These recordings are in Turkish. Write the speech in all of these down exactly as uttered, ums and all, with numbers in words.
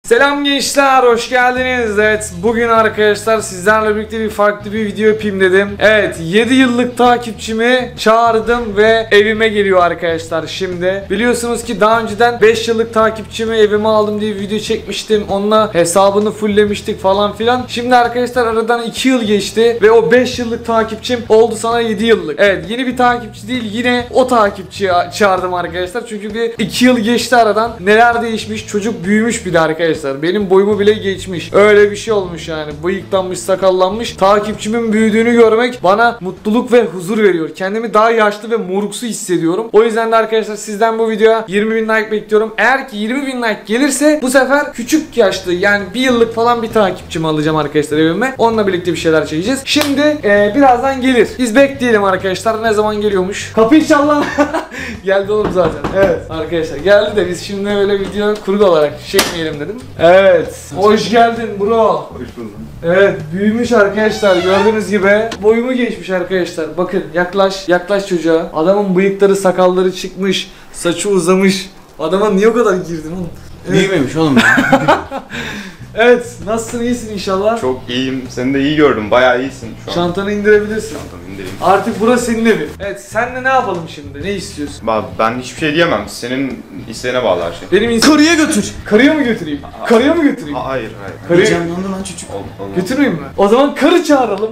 Selam gençler, hoş geldiniz. Evet, bugün arkadaşlar sizlerle birlikte bir farklı bir video yapayım dedim. Evet, yedi yıllık takipçimi çağırdım ve evime geliyor arkadaşlar şimdi. Biliyorsunuz ki daha önceden beş yıllık takipçimi evime aldım diye bir video çekmiştim. Onunla hesabını fulllemiştik falan filan. Şimdi arkadaşlar aradan iki yıl geçti ve o beş yıllık takipçim oldu sana yedi yıllık. Evet, yeni bir takipçi değil, yine o takipçiyi çağırdım arkadaşlar. Çünkü bir iki yıl geçti aradan. Neler değişmiş, çocuk büyümüş bir de arkadaşlar. Benim boyumu bile geçmiş. Öyle bir şey olmuş yani. Bıyıklanmış, sakallanmış. Takipçimin büyüdüğünü görmek bana mutluluk ve huzur veriyor. Kendimi daha yaşlı ve moruksu hissediyorum. O yüzden de arkadaşlar sizden bu videoya yirmi bin like bekliyorum. Eğer ki yirmi bin like gelirse bu sefer küçük yaşlı, yani bir yıllık falan bir takipçimi alacağım arkadaşlar evime. Onunla birlikte bir şeyler çekeceğiz. Şimdi e, birazdan gelir. Biz bekleyelim arkadaşlar. Ne zaman geliyormuş? Kapıyı çal lan. Geldi oğlum zaten. Evet arkadaşlar geldi de biz şimdi öyle video kurgu olarak çekmeyelim dedim. Evet. Hoş geldin bro. Hoş buldum. Evet, büyümüş arkadaşlar, gördüğünüz gibi boyumu geçmiş arkadaşlar. Bakın, yaklaş yaklaş çocuğa. Adamın bıyıkları, sakalları çıkmış, saçı uzamış. Adama niye o kadar girdin oğlum? Evet. Büyümemiş oğlum ya. Evet, nasılsın, iyisin inşallah? Çok iyiyim. Seni de iyi gördüm. Bayağı iyisin şu an. Çantanı indirebilirsin. Çantamı indireyim. Artık burası senin evin. Evet, senle ne yapalım şimdi? Ne istiyorsun? Ba- Ben hiçbir şey diyemem. Senin isteğine bağlı her şey. Benim insan... Karıya götür. Karıya mı götüreyim? Karıya mı götüreyim? Ha, hayır hayır. Karıya... Heyecanlandı lan çocuk. Ol- olmaz. Götüreyim mi? O zaman karı çağıralım.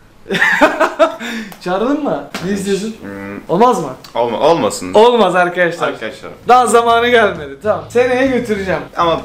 Çağıralım mı? Ne istiyorsun? Hmm, Olmaz mı? olma, olmasın. Olmaz arkadaşlar. Arkadaşlar. Daha zamanı gelmedi. Tamam. Seneye götüreceğim. Ama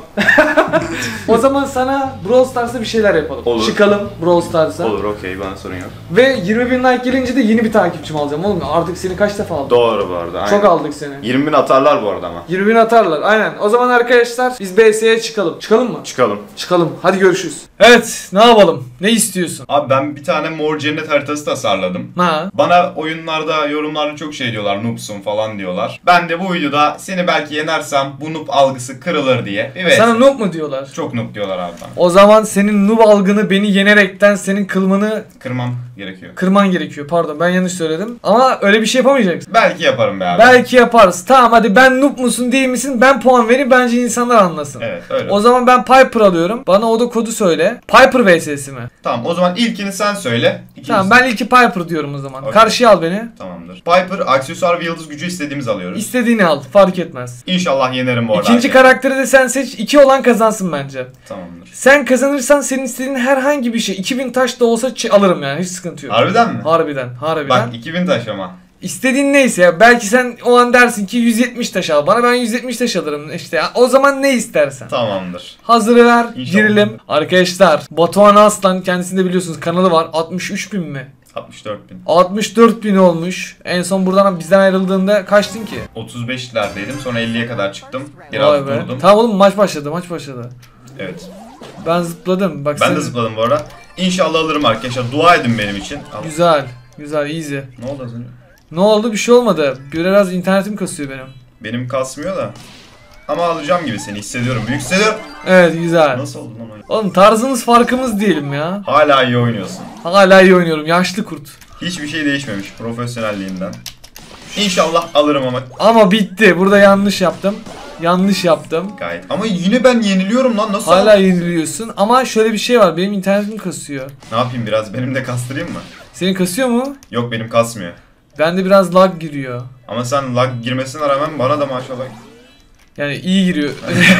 O zaman sana Brawl Stars'ta bir şeyler yapalım. Olur. Çıkalım Brawl Stars'a. olur, okey, bana sorun yok. Ve yirmi bin like gelince de yeni bir takipçim alacağım oğlum. Artık seni kaç defa aldık? Doğru bu arada. Aynen. Çok aldık seni. yirmi bin atarlar bu arada ama. yirmi bin atarlar. Aynen. O zaman arkadaşlar biz B S'ye çıkalım. Çıkalım mı? Çıkalım. Çıkalım. Hadi görüşürüz. Evet. Ne yapalım? Ne istiyorsun? Abi ben bir tane mor cennet haritası tasarladım. Ha. Bana oyunlarda, yorumlarda çok şey diyorlar, noobsun falan diyorlar. Ben de bu videoda seni belki yenersem bu noob algısı kırılır diye. Bir Sana noob mu diyorlar? Çok noob diyorlar abi bana. O zaman senin noob algını beni yenerekten senin kılmanı Kırmam gerekiyor. kırman gerekiyor. Pardon, ben yanlış söyledim. Ama öyle bir şey yapamayacaksın. Belki yaparım be abi. Belki yaparız. Tamam, hadi ben noob musun değil misin? Ben puan vereyim, bence insanlar anlasın. Evet öyle. O zaman ben Piper alıyorum. Bana oda kodu söyle. Piper V S'si mi? Tamam, o zaman ilkini sen söyle. İkincisi... Tamam, ben ilki Piper diyorum o zaman. Okay. Karşıya al beni. Tamamdır. Piper, aksesuar ve yıldız gücü istediğimizi alıyoruz. İstediğini al. Fark etmez. İnşallah yenerim bu arada. İkinci karakteri de sen seç. İki olan kazansın bence. Tamamdır. Sen kazanırsan senin istediğin herhangi bir şey, iki bin taş da olsa ç- alırım yani. Hiç sıkıntı yok. Harbiden mi? Harbiden. Harbiden. Bak iki bin taş ama. İstediğin neyse ya. Belki sen o an dersin ki yüz yetmiş taş al. Bana ben yüz yetmiş taş alırım işte ya. O zaman ne istersen. Tamamdır. Hazırı ver, İnşallah. girelim. Arkadaşlar, Batuhan Aslan, kendisinde biliyorsunuz kanalı var. altmış üç bin mi? altmış dört bin. altmış dört bin olmuş. En son buradan bizden ayrıldığında kaçtın ki? otuz beşlerdeydim, sonra elliye kadar çıktım. Vay Biraz be. durdum. Tamam oğlum, maç başladı, maç başladı. Evet. Ben zıpladım. Bak Ben sen... de zıpladım bu arada. İnşallah alırım arkadaşlar. Dua edin benim için. Al. Güzel, güzel, easy. Ne oldu az önce? Ne oldu? Bir şey olmadı. Biraz internetim kasıyor benim. Benim kasmıyor da. Ama alacağım gibi, seni hissediyorum. Büyük hissediyorum. Evet, güzel. Nasıl oldu lan oyun? Oğlum tarzımız farkımız diyelim ya. Hala iyi oynuyorsun. Hala iyi oynuyorum. Yaşlı kurt. Hiçbir şey değişmemiş profesyonelliğinden. İnşallah alırım ama Ama bitti. Burada yanlış yaptım. Yanlış yaptım. gayet. Ama yine ben yeniliyorum lan, nasıl? Hala yeniliyorsun. Ama şöyle bir şey var. Benim internetim kasıyor. Ne yapayım, biraz benim de kastırayım mı? Senin kasıyor mu? Yok, benim kasmıyor. Bende biraz lag giriyor. Ama sen lag girmesine rağmen bana da maşallah. Yani iyi giriyor.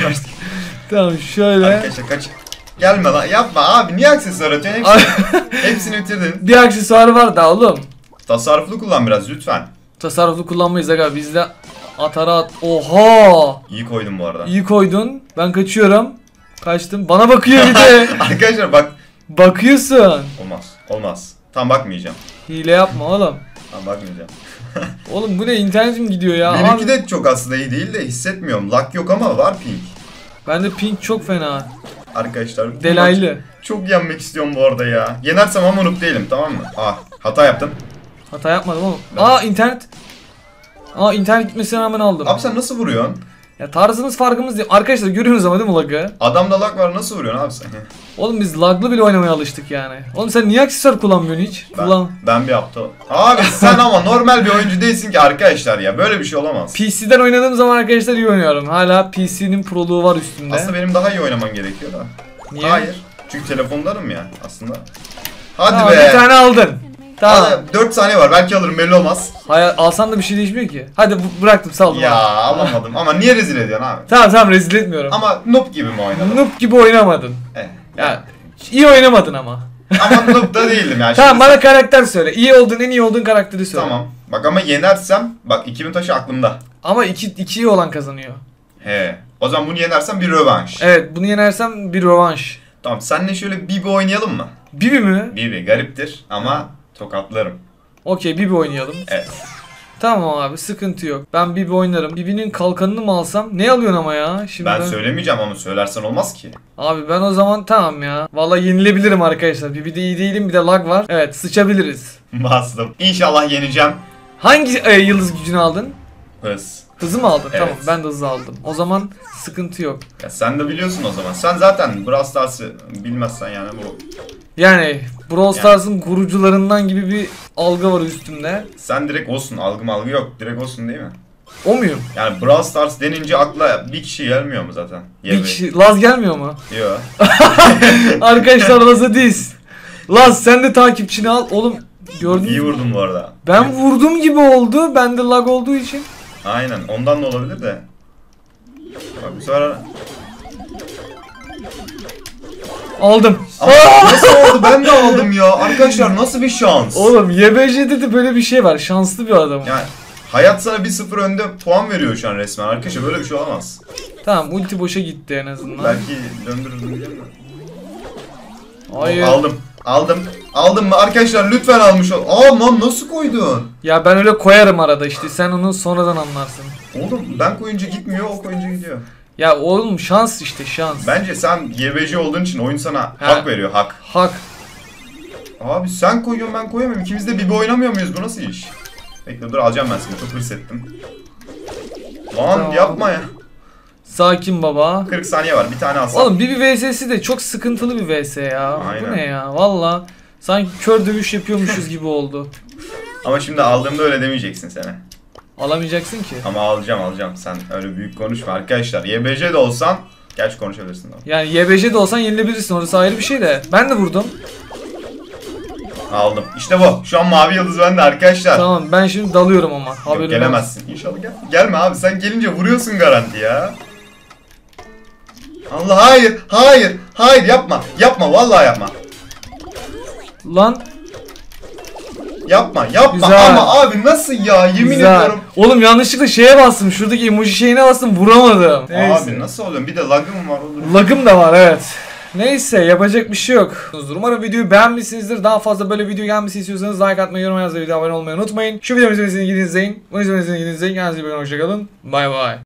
Tamam, şöyle. Arkadaşlar kaç... Gelme lan, yapma abi, niye aksesuar atıyorsun? Hepsini, hepsini bitirdin. Bir aksesuarı var da oğlum. Tasarruflu kullan biraz lütfen. Tasarruflu kullanmayız aga. Bizde atara at. Oha! İyi koydum bu arada. İyi koydun. Ben kaçıyorum. Kaçtım. Bana bakıyor bir de. Arkadaşlar bak. Bakıyorsun. Olmaz. Olmaz. Tam bakmayacağım. Hile yapma oğlum. Tam bakmayacağım. Oğlum bu ne, internetim gidiyor ya. Benimki Abi, de çok aslında iyi değil de hissetmiyorum. Lag yok ama var ping. bende ping çok fena. Arkadaşlar. Delaylı. Çok yenmek istiyorum bu arada ya. Yenersem ama noob değilim, tamam mı? Ah, hata yaptım. Hata yapmadım oğlum. Ben- Aa internet. Aa internet gitmesine rağmen aldım. Abi sen nasıl vuruyorsun? Ya tarzımız farkımız değil. Arkadaşlar görüyorsunuz ama değil mi lag'ı? Adamda lag var, nasıl vuruyorsun abi sen? Oğlum biz lag'lı bile oynamaya alıştık yani. Oğlum sen niye aksesuar kullanmıyorsun hiç? Ben, Kullan. ben bir aptal. Abi sen ama normal bir oyuncu değilsin ki arkadaşlar ya. Böyle bir şey olamaz. P C'den oynadığım zaman arkadaşlar iyi oynuyorum. Hala P C'nin proluğu var üstünde. Aslında benim daha iyi oynaman gerekiyor da. Niye? Hayır. Çünkü telefonlarım ya aslında. Hadi Tamam, be. bir tane aldın. Tamam. Hadi, dört saniye var, belki alırım, belli olmaz. Hayır, alsan da bir şey değişmiyor ki. Hadi bu- bıraktım, saldım. Ya abi. alamadım ama niye rezil ediyorsun abi? Tamam tamam, rezil etmiyorum. Ama noob gibi mi oynadın? Noob gibi oynamadın. Eh. Ya iyi oynamadın ama. Ama noob da değildim yani. Tamam, Şimdi bana karakter söyle. İyi olduğun, en iyi olduğun karakteri söyle. Tamam. Bak ama yenersem, bak iki bin taşı aklımda. Ama iki, iki iyi olan kazanıyor. He. O zaman bunu yenersem bir rövanş. Evet, bunu yenersem bir rövanş. Tamam, senle şöyle Bibi oynayalım mı? Bibi mi? Bibi gariptir ama tokatlarım. Okey, Bibi oynayalım. Evet. Tamam abi, sıkıntı yok. Ben Bibi oynarım. Bibi'nin kalkanını mı alsam? Ne alıyorsun ama ya? Şimdi Ben söylemeyeceğim ama söylersen olmaz ki. Abi ben o zaman tamam ya. Vallahi yenilebilirim arkadaşlar. Bibi'de iyi değilim, bir de lag var. Evet, sıçabiliriz. Bastım. İnşallah yeneceğim. Hangi e, yıldız gücünü aldın? Hız. Hızı mı aldın? Evet. Tamam, ben de hızı aldım. O zaman sıkıntı yok. Ya sen de biliyorsun o zaman. Sen zaten Brawl Stars'ı bilmezsen yani bu. Yani Brawl Stars'ın kurucularından gibi bir algı var üstümde. Sen direkt olsun. Algı malgı yok. Direkt olsun değil mi? O muyum? Yani Brawl Stars denince akla bir kişi gelmiyor mu zaten? Bir kişi, Laz gelmiyor mu? Yok. Arkadaşlar Laz'a diz. Laz sen de takipçini al. Oğlum gördün İyi mü? vurdum bu arada. Ben vurdum gibi oldu. Bende lag olduğu için. Aynen. Ondan da olabilir de. Bak bu sefer... Aldım. Ama nasıl oldu? Ben de aldım ya. Arkadaşlar nasıl bir şans? Oğlum Y B J'de de böyle bir şey var. Şanslı bir adam. Yani hayat sana bir sıfır önde puan veriyor şu an resmen. Arkadaşlar böyle bir şey olamaz. Tamam, ulti boşa gitti en azından. Belki döndürürüm diyeceğim de. Hayır. Aldım. Aldım. Aldım mı? Arkadaşlar lütfen almış ol. Aa lan nasıl koydun? Ya ben öyle koyarım arada işte. Sen onu sonradan anlarsın. Oğlum ben koyunca gitmiyor, o koyunca gidiyor. Ya oğlum şans işte, şans. Bence sen Y B C olduğun için oyun sana Ha. hak veriyor, hak. Hak. Abi sen koyuyorsun, ben koyamıyorum. İkimiz de Bibi oynamıyor muyuz? Bu nasıl iş? Bekle dur, alacağım ben seni. Çok hırs ettim. Lan Tamam. yapma ya. Sakin baba. kırk saniye var. Bir tane alsam. Oğlum Bibi V S'si de çok sıkıntılı bir V S ya. Aynen. Bu ne ya? Valla sanki kör dövüş yapıyormuşuz gibi oldu. Ama şimdi aldığımda öyle demeyeceksin sene. Alamayacaksın ki. Ama alacağım alacağım. Sen öyle büyük konuşma arkadaşlar. Y B C'de olsan gerçi konuşabilirsin. Abi. Yani Y B J'de olsan yenilebilirsin, orası ayrı bir şey de. Ben de vurdum. Aldım. İşte bu. Şu an mavi yıldız bende arkadaşlar. Tamam, ben şimdi dalıyorum ama. Haberin Yok, gelemezsin. İnşallah gel. Gelme abi, sen gelince vuruyorsun garanti ya. Allah hayır, hayır, hayır yapma. Yapma vallahi yapma. olsun. Lan. Yapma, yapma Güzel. ama abi nasıl ya? Yemin Güzel. ediyorum. Oğlum yanlışlıkla şeye bastım. Şuradaki emoji şeyine bastım, vuramadım. Neyse. Abi nasıl oluyor? Bir de lagım var olur. Lagım da var, evet. Neyse, yapacak bir şey yok. Umarım videoyu beğenmişsinizdir. Daha fazla böyle video gelmesini istiyorsanız like atmayı, yorum yazmayı, video abone olmayı unutmayın. Şu videomu izlemenizi izleyin. Bunu izlemenizi izleyin. Kendinize iyi bakın. Hoşçakalın. Bay bay.